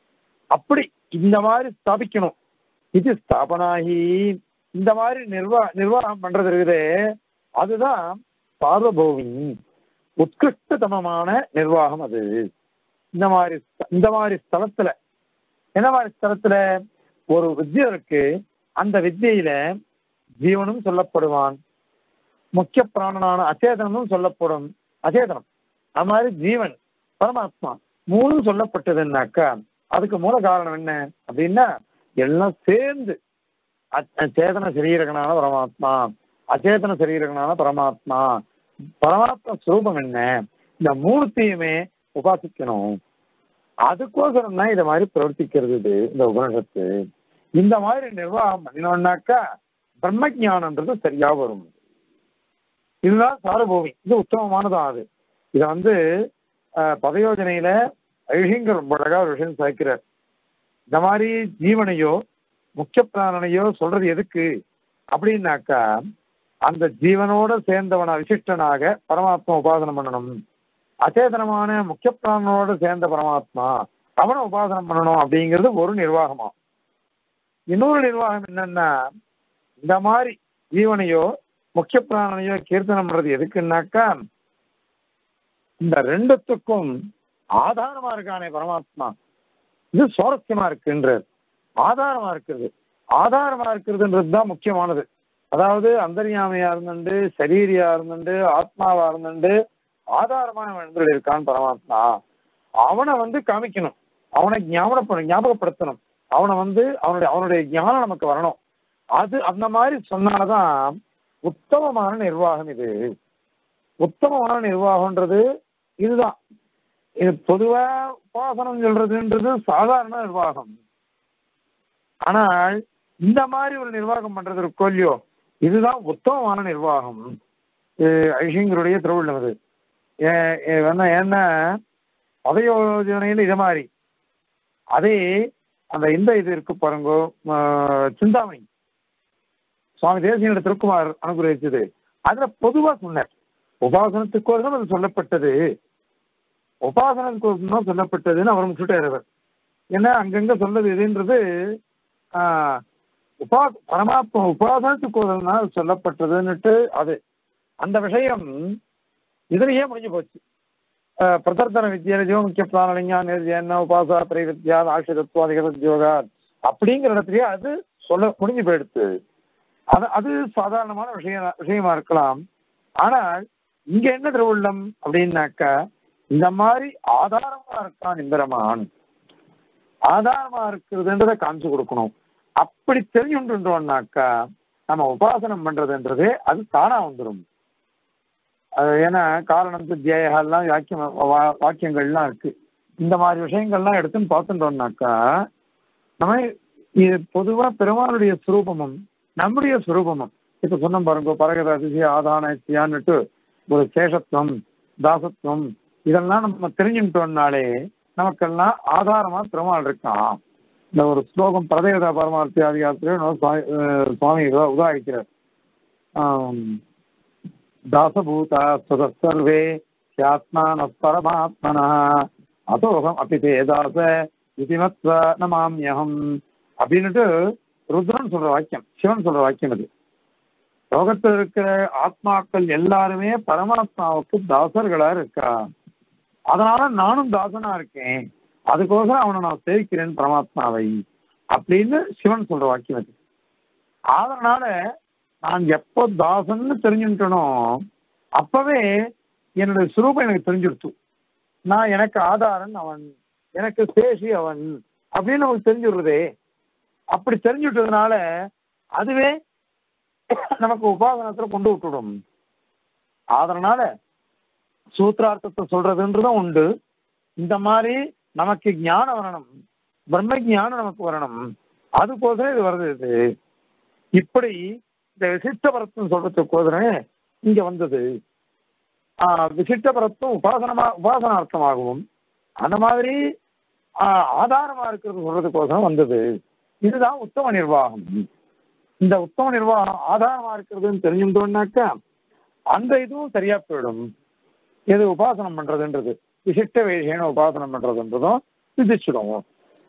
அப்படி இந்த மாதிரி ஸ்தாபிக்கணும். இது ஸ்தாபனாகி இந்த மாதிரி நிர்வா நிர்வாகம் பண்றது இருக்குதே, அதுதான் சார்வபௌமி உத்கிருஷ்டதமமான நிர்வாகம். அது இந்த மாதிரி இந்த மாதிரி ஸ்தலத்துல என்ன மாதிரி ஸ்தலத்துல ஒரு வித்யை இருக்கு, அந்த வித்தியில ஜீவனும் சொல்லப்படுவான், முக்கிய பிராணனான அச்சேதனமும் சொல்லப்படும். அச்சேதனம் அது மாதிரி ஜீவன் பரமாத்மா மூணும் சொல்லப்பட்டதுன்னாக்கா அதுக்கு மூல காரணம் என்ன அப்படின்னா எல்லாம் சேர்ந்து சேதன சரீரகனான பரமாத்மா, அச்சேதன சரீரகனான பரமாத்மா, பரமாத்மா ஸ்வரூபம் என்ன, இந்த மூணுத்தையுமே உபாசிக்கணும். அதுக்கோசரம் தான் இதை மாதிரி பிரவர்த்திக்கிறது இது இந்த உபனிஷத்து. இந்த மாதிரி நிர்வாகம் பண்ணினோம்னாக்கா பிரம்ம ஜானன்றது சரியா வரும். இதுதான் சாரபூமி. இது உத்தமமானதான். அது இதை வந்து பதயோஜனையில ஐஷிங்கர் ரொம்ப அழகா ஒரு விஷயம் சாய்க்கிறார். இந்த மாதிரி ஜீவனையோ முக்கிய பிராணனையோ சொல்றது எதுக்கு அப்படின்னாக்கா அந்த ஜீவனோட சேர்ந்தவன விசிஷ்டனாக பரமாத்மா உபாசனம் பண்ணணும், அச்சேதனமான முக்கிய பிராணனோட சேர்ந்த பரமாத்மா அவனை உபாசனம் பண்ணணும் அப்படிங்கிறது ஒரு நிர்வாகமா. இன்னொரு நிர்வாகம் என்னன்னா இந்த மாதிரி ஜீவனையோ முக்கிய பிராணனையோ கீர்த்தனம் பண்றது எதுக்குன்னாக்கா இந்த ரெண்டுத்துக்கும் ஆதாரமா இருக்கானே பரமாத்மா, இது சுவாரஸ்யமா இருக்குன்றது. ஆதாரமா இருக்கிறது ஆதாரமா இருக்கிறதுன்றது தான் முக்கியமானது. அதாவது அந்தர்யாமையா இருந்துண்டு சரீரியா இருந்துண்டு ஆத்மாவா இருந்துண்டு ஆதாரமான மனிதர்கள் இருக்கான் பரமாத்மா. அவனை வந்து காமிக்கணும், அவனை ஞாபகப்பட ஞாபகப்படுத்தணும், அவனை வந்து அவனுடைய அவனுடைய ஞானம் நமக்கு வரணும். அது அந்த மாதிரி சொன்னால்தான் உத்தமமான நிர்வாகம். இது உத்தமமான நிர்வாகம்ன்றது இதுதான். இது பொதுவா உபாசனம் சொல்றதுன்றது சாதாரண நிர்வாகம். ஆனால் இந்த மாதிரி ஒரு நிர்வாகம் பண்றது இருக்கோ இல்லையோ, இதுதான் உத்தமமான நிர்வாகம். ஐஷிங்கருடைய திருவிழம் அது. என்ன பதயோஜனையில் இது மாதிரி அதே அந்த இந்த இது இருக்கு பாருங்கோ, சிந்தாமணி சுவாமி தேசிய திருக்குமார் அனுகிரகிச்சது. அதுல பொதுவா சொன்னார் உபாசனத்துக்கோசம் அது சொல்லப்பட்டது, உபாசனத்துக்கோசம் சொல்லப்பட்டதுன்னு அவர் முக்கிட்டார். ஏன்னா அங்கங்க சொல்றது இதுன்றது ஆஹ் உபா பரமாத்மா உபாசனத்துக்கோசம் தான் சொல்லப்பட்டதுன்னுட்டு அது அந்த விஷயம் இதுலயே முடிஞ்சு போச்சு. பிரதர்த்தன வித்யா முக்கிய பிராணலிங்கா நிர்ஜன உபாசா திரைவித்யா ஆசிரியத்துவாதிகோகா அப்படிங்கிற இடத்துலயே அது சொல்ல முடிஞ்சு போயிடுத்து. அது அது சாதாரணமான விஷயம் விஷயமா இருக்கலாம். ஆனால் இங்க என்ன திருவுள்ளம் அப்படின்னாக்கா இந்த மாதிரி ஆதாரமா இருக்கான் இந்திரமான், ஆதாரமா இருக்கிறதுன்றதை காமிச்சு கொடுக்கணும். அப்படி தெரிஞ்சுட்டோம்னாக்கா நம்ம உபாசனம் பண்றதுன்றது அது தானா வந்துடும். அது ஏன்னா காரணம் தியாயெல்லாம் வாக்கியம் வாக்கியங்கள்லாம் இருக்கு. இந்த மாதிரி விஷயங்கள்லாம் எடுத்துன்னு பார்த்துட்டோம்னாக்கா நம்ம இது பொதுவா பெருமாளுடைய சுரூபமும் நம்முடைய சுரூபமும் இப்ப சொன்ன பாருங்க பரகத அதிசய ஆதானியான்னுட்டு ஒரு சேஷத்துவம் தாசத்துவம் இதெல்லாம் நம்ம தெரிஞ்சுட்டோம்னாலே நமக்கெல்லாம் ஆதாரமா பெருமாள் இருக்கான். இந்த ஒரு ஸ்லோகம் பிரதேவதா பரமார்த்தி அதிகாரத்திலே சுவாமி உதாரிக்கிறார். தாசபூதா சர்வே ஆத்மான பரமாத்மனா அதோகம் அபிதே தாச இதுமத்வ நமாம்யகம் அப்படின்னுட்டு ருத்ரன் சொல்ற வாக்கியம், சிவன் சொல்ற வாக்கியம். அது லோகத்தில் இருக்கிற ஆத்மாக்கள் எல்லாருமே பரமாத்மாவுக்கு தாசர்களா இருக்கா, அதனால நானும் தாசனா இருக்கேன், அதுக்கோசரம் அவனை நான் சேவிக்கிறேன் பரமாத்மாவை அப்படின்னு சிவன் சொல்ற வாக்கியம். அது அதனால நான் எப்போ தாசன்னு தெரிஞ்சுட்டனோ அப்பவே என்னுடைய சுரூபம் எனக்கு தெரிஞ்சுடுத்து. நான் எனக்கு ஆதாரன் அவன், எனக்கு சேஷி அவன் அப்படின்னு நமக்கு தெரிஞ்சுடுறதே. அப்படி தெரிஞ்சுட்டதுனால அதுவே நமக்கு உபாசனத்துல கொண்டு விட்டுடும். அதனால சூத்திரார்த்தத்தை சொல்றதுன்றதும் உண்டு. இந்த மாதிரி நமக்கு ஞானம் வரணும், பிரம்ம ஞானம் நமக்கு வரணும், அதுக்கோசரம் இது வருது. இது இப்படி இந்த விசிஷ்ட பரத்தம் சொல்றதுக்கோசரமே இங்க வந்தது. ஆஹ் விசிஷ்ட பரத்தம் உபாசனமா உபாசனார்த்தமாகவும் அந்த மாதிரி ஆஹ் ஆதாரமா இருக்கிறது சொல்றதுக்கோசரம் வந்தது. இதுதான் உத்தம நிர்வாகம். இந்த உத்தம நிர்வாகம் ஆதாரமா இருக்கிறதுன்னு தெரிஞ்சுட்டோம்னாக்கா அந்த இதுவும் சரியா போயிடும். எது உபாசனம் பண்றதுன்றது விசிஷ்ட வேஷேன உபாசனம் பண்றதுன்றதும் சித்திச்சிடும்.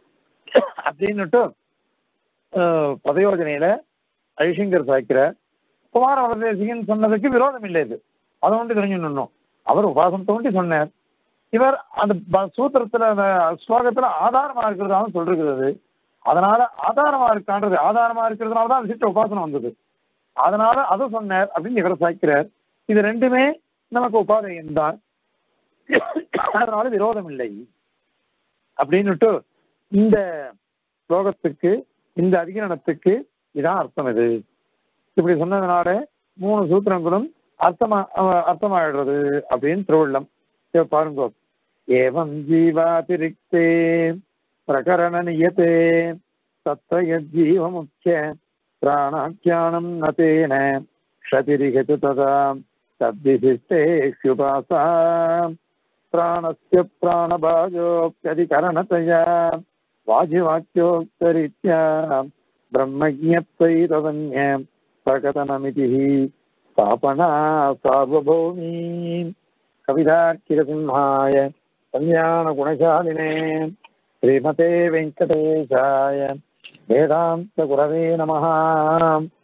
அப்படின்னுட்டு பதயோஜனையில ஐஷங்கர் சாய்க்கிற குமார வரதேசிகன் சொன்னதுக்கு விரோதம் இல்லை. இது அதை ஒன்று தெரிஞ்சுடணும். அவர் உபாசனத்தை ஒண்டி சொன்னார். இவர் அந்த சூத்திரத்துல அந்த ஸ்லோகத்துல ஆதாரமா இருக்கிறதாலும் சொல்றது. அதனால ஆதாரமா இருக்கான்றது ஆதாரமா இருக்கிறதுனால தான் விசிஷ்ட உபாசனம் வந்தது. அதனால அதை சொன்னார் அப்படின்னு இவர் சாய்க்கிறார். இது ரெண்டுமே நமக்கு உபாதையம் தான், அதனால விரோதம் இல்லை அப்படின்னுட்டு இந்த ஸ்லோகத்துக்கு இந்த அதிகரணத்துக்கு இதான் அர்த்தம். இது இப்படி சொன்னதுனால மூணு சூத்திரங்களும் அர்த்தமா அர்த்தமாயிடுறது அப்படின்னு திருவள்ளம். பாருங்க, ஏவம் ஜீவாதிரிக்தே பிரகரண நியதே தத்ர ஜீவ முக்கிய பிராணாக்கியானம் நதேன க்ஷதிரிஹது ததா தத்விசிஷ்டேஷ்யுபாசா பிராணஸ்ய பிராணபாஜோப்யதிகரணதயா வாஜிவாக்யோக்தரித்யா பிரம்மஜ்ஞத்வை ததன்ய பிரகடனமிதி ஸ்தாபனா சார்வபௌமீ. கவிதார்க்கிகசிம்ஹாய கல்யாண குணசாலினே ஸ்ரீமதே வெங்கடேசாய வேதாந்த குரவே நமஹ.